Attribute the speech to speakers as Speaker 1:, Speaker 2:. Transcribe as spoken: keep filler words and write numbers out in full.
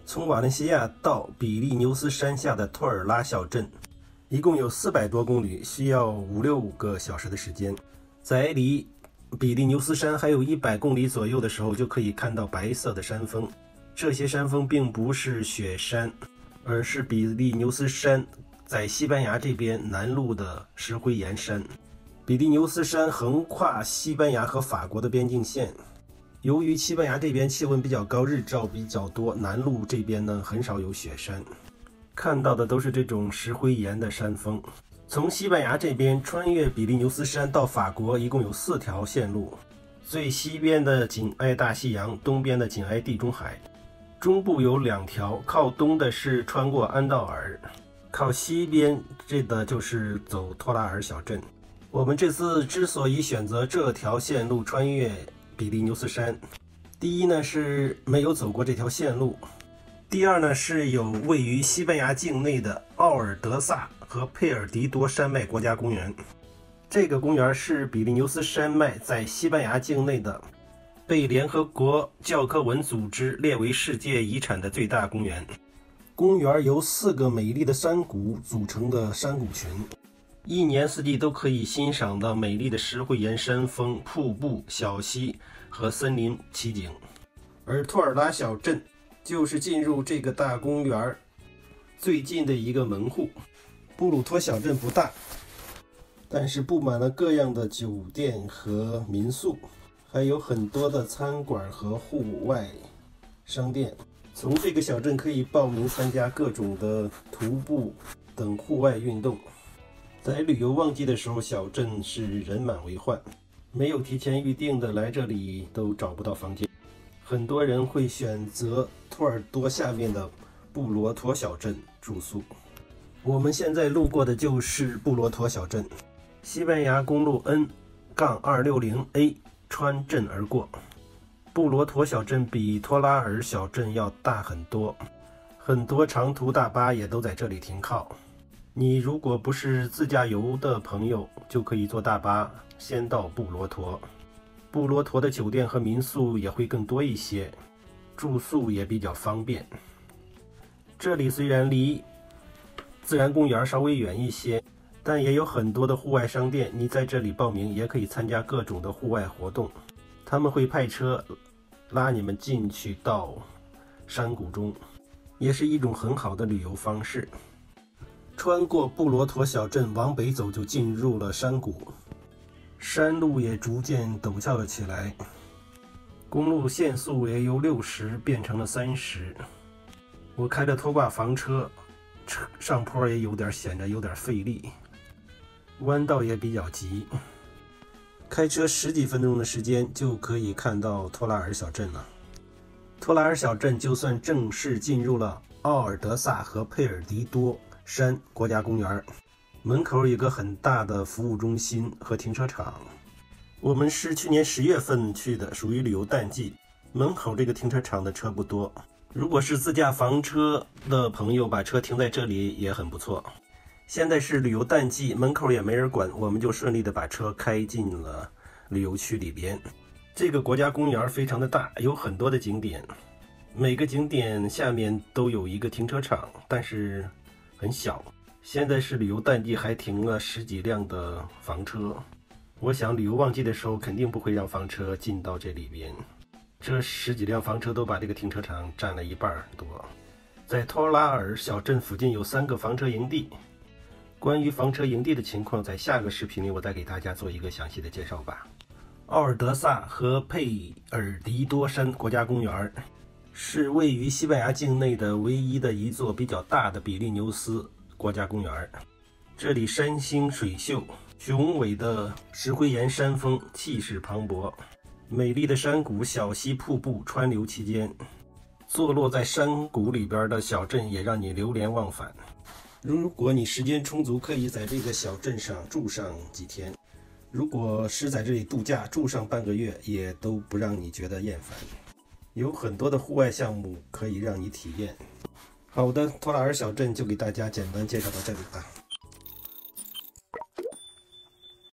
Speaker 1: 从瓦伦西亚到比利牛斯山下的托尔拉小镇，一共有四百多公里，需要五六个小时的时间。在离比利牛斯山还有一百公里左右的时候，就可以看到白色的山峰。这些山峰并不是雪山，而是比利牛斯山在西班牙这边南麓的石灰岩山。比利牛斯山横跨西班牙和法国的边境线。由于西班牙这边气温比较高，日照比较多，南麓这边呢很少有雪山，看到的都是这种石灰岩的山峰。从西班牙这边穿越比利牛斯山到法国，一共有四条线路，最西边的紧挨大西洋，东边的紧挨地中海，中部有两条，靠东的是穿过安道尔，靠西边这的就是走托拉尔小镇。我们这次之所以选择这条线路穿越比利牛斯山，第一呢是没有走过这条线路，第二呢是有位于西班牙境内的奥尔德萨和佩尔迪多山脉国家公园。这个公园是比利牛斯山脉在西班牙境内的，被联合国教科文组织列为世界遗产的最大公园。公园由四个美丽的山谷组成的山谷群，一年四季都可以欣赏到美丽的石灰岩山峰、瀑布、小溪和森林奇景。而托尔拉小镇就是进入这个大公园最近的一个门户。布鲁托小镇不大，但是布满了各样的酒店和民宿，还有很多的餐馆和户外商店。从这个小镇可以报名参加各种的徒步等户外运动。在旅游旺季的时候，小镇是人满为患，没有提前预定的来这里都找不到房间。很多人会选择托尔多下面的布罗陀小镇住宿。我们现在路过的就是布罗陀小镇，西班牙公路 N 二六零 A 穿镇而过。布罗陀小镇比托拉尔小镇要大很多，很多长途大巴也都在这里停靠。你如果不是自驾游的朋友，就可以坐大巴先到布罗陀。布罗陀的酒店和民宿也会更多一些，住宿也比较方便。这里虽然离自然公园稍微远一些，但也有很多的户外商店，你在这里报名也可以参加各种的户外活动。他们会派车拉你们进去到山谷中，也是一种很好的旅游方式。穿过布罗陀小镇往北走，就进入了山谷，山路也逐渐陡峭了起来，公路限速也由六十变成了三十。我开着拖挂房车，上坡也有点显得有点费力，弯道也比较急。开车十几分钟的时间就可以看到托拉尔小镇了。托拉尔小镇就算正式进入了奥尔德萨和佩尔迪多山国家公园，门口有一个很大的服务中心和停车场。我们是去年十月份去的，属于旅游淡季，门口这个停车场的车不多。如果是自驾房车的朋友，把车停在这里也很不错。现在是旅游淡季，门口也没人管，我们就顺利的把车开进了旅游区里边。这个国家公园非常的大，有很多的景点，每个景点下面都有一个停车场，但是很小。现在是旅游淡季，还停了十几辆的房车。我想旅游旺季的时候肯定不会让房车进到这里边，这十几辆房车都把这个停车场占了一半多。在托拉尔小镇附近有三个房车营地，关于房车营地的情况，在下个视频里我再给大家做一个详细的介绍吧。奥尔德萨和佩尔迪多山国家公园是位于西班牙境内的唯一的一座比较大的比利牛斯国家公园。这里山清水秀，雄伟的石灰岩山峰气势磅礴，美丽的山谷、小溪、瀑布川流其间。坐落在山谷里边的小镇也让你流连忘返。如果你时间充足，可以在这个小镇上住上几天。如果是在这里度假，住上半个月也都不让你觉得厌烦。有很多的户外项目可以让你体验。好的，托拉尔小镇就给大家简单介绍到这里吧。